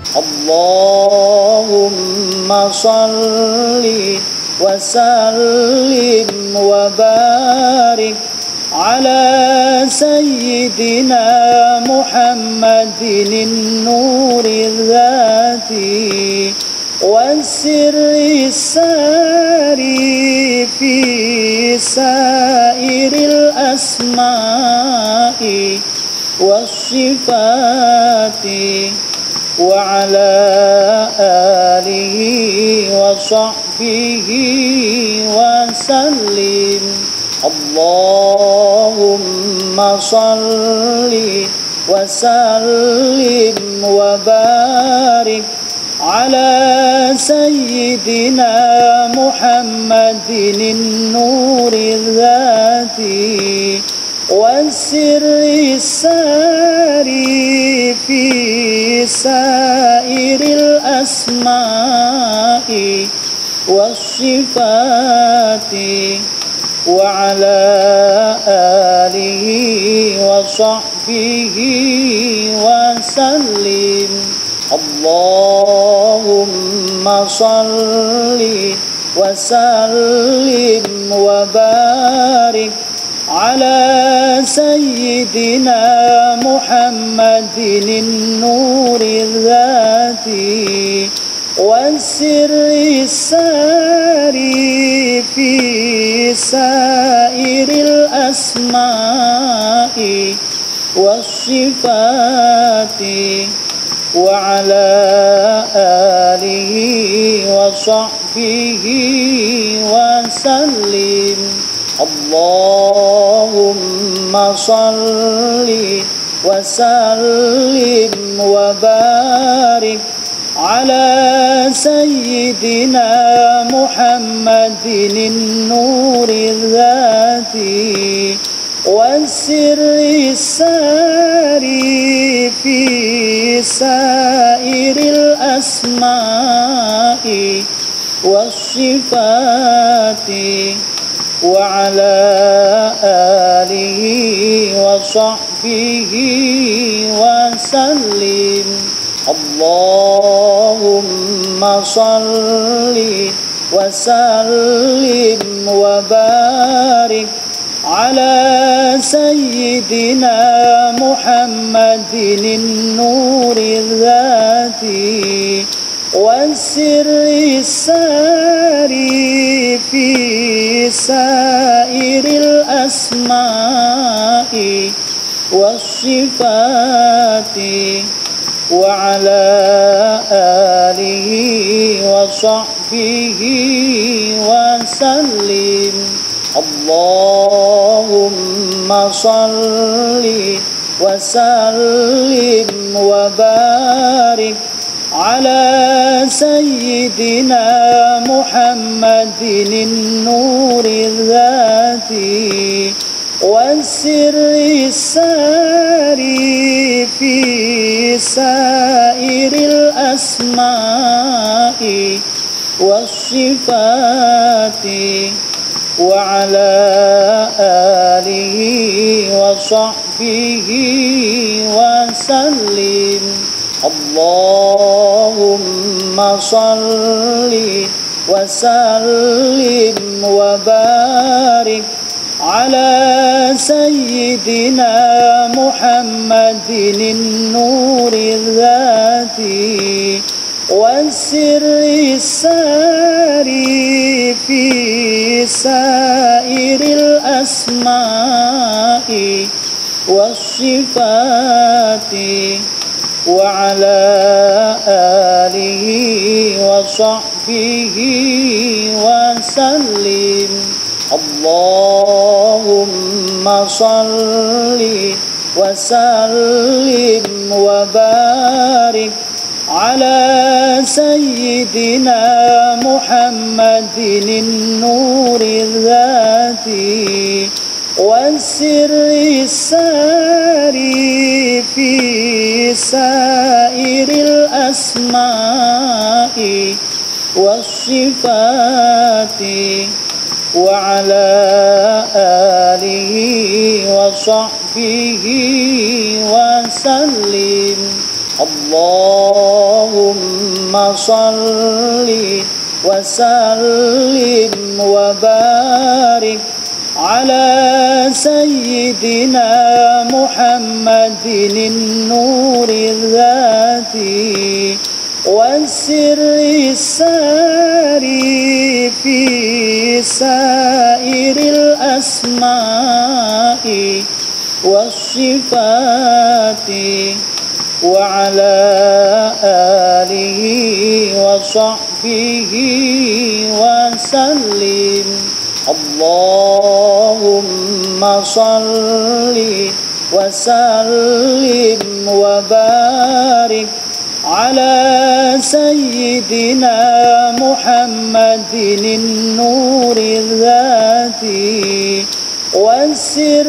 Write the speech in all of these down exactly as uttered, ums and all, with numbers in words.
اللهم صل وسلم وبارك على سيدنا محمد النور الذاتي والسر الساري في سائر الأسماء والصفات وعلى آله وصحبه وسلم. اللهم صل وسلم وبارك على سيدنا محمد النور الذاتي والسر الساري في سائر الأسماء والصفات وعلى آله وصحبه وسلم. اللهم صل وسلم وبارك على سيدنا محمد النور الذاتي والسر الساري في سائر الأسماء والصفات وعلى آله وصحبه وسلم. اللهم صل وسلم وبارك على سيدنا محمد النور الذاتي والسر الساري في سائر الأسماء والصفات وعلى آله وصحبه وسلم. اللهم صل وسلم وبارك على سيدنا محمد النور الذاتي والسر الساري في سائر الأسماء والصفات وعلى آله وصحبه وسلم. اللهم صل وسلم وبارك على سيدنا محمد النور الذاتي والسر الساري في سائر الأسماء والصفات وعلى آله وصحبه وسلم. اللهم صل وسلم وبارك على سيدنا محمد النور الذاتي والسر الساري في سائر الأسماء والصفات وعلى آله وصحبه وسلم. اللهم صل وسلم وبارك على سيدنا محمد النور الذاتي والسر الساري في سائر الأسماء والصفات وعلى آله وصحبه وسلم. اللهم صل وسلم وبارك على سيدنا محمد النور الذاتي والسر الساري في سائر الأسماء والصفات وعلى آله وصحبه وسلم. اللهم صل وسلم وبارك على سيدنا محمد النور الذاتي والسر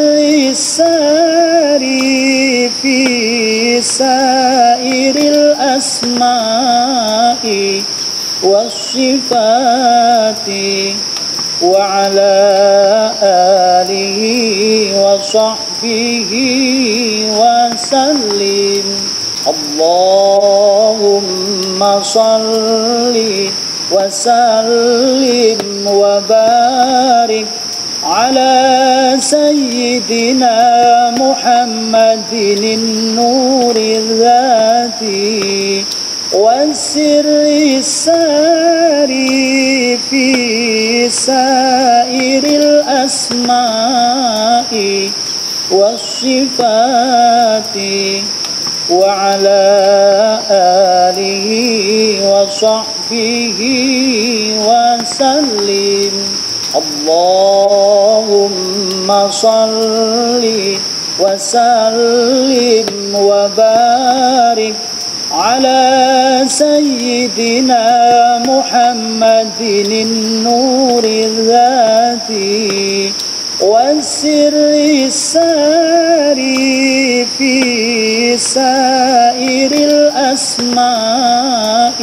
الساري في سائر الأسماء والصفات وعلى آله وصحبه وسلم. اللهم صل وسلم وبارك على سيدنا محمد النور الذاتي والسر الساري في سائر الأسماء والصفات وعلى آله وصحبه وسلم. اللهم صل وسلم وبارك على سيدنا محمد النور الذاتي والسر الساري في سائر الأسماء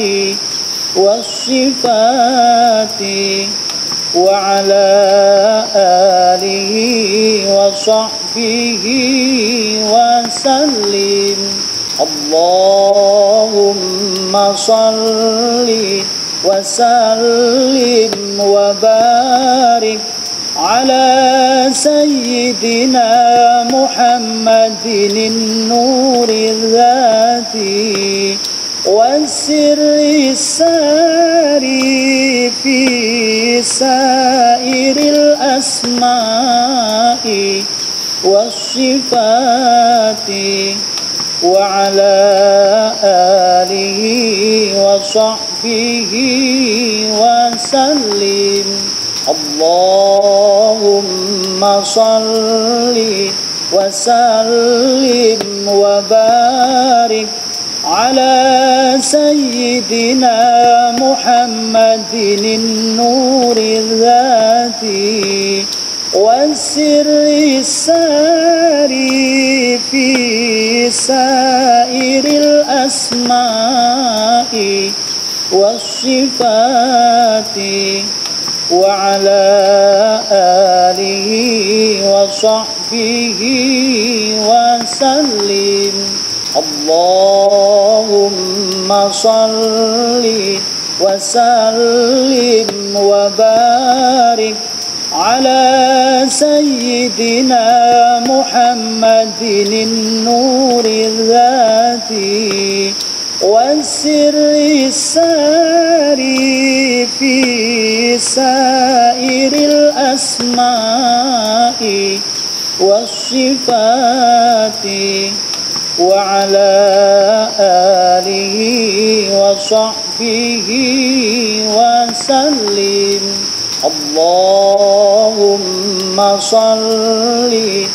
والصفات وعلى آله وصحبه وسلم. اللهم صل وسلم وبارك على سيدنا محمد النور الذاتي والسر الساري في سائر الأسماء والصفات وعلى آله وصحبه وسلم. اللهم صل وسلم وبارك على سيدنا محمد النور الذاتي والسر الساري في سائر الأسماء والصفات وعلى آله وصحبه وسلم. اللهم صل وسلم وبارك على سيدنا محمد النور الذاتي والسر الساري في سائر الأسماء والصفات وعلى آله وصحبه وسلم. اللهم صل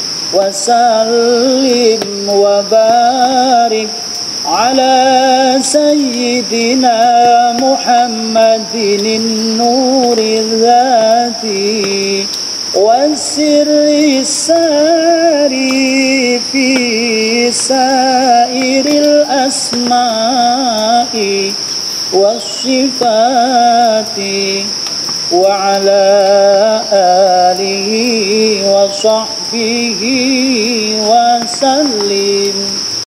وسلم وبارك على سيدنا محمد النور الذاتي والسر الساري في سائر الأسماء والصفات وعلى آله وصحبه وسلم.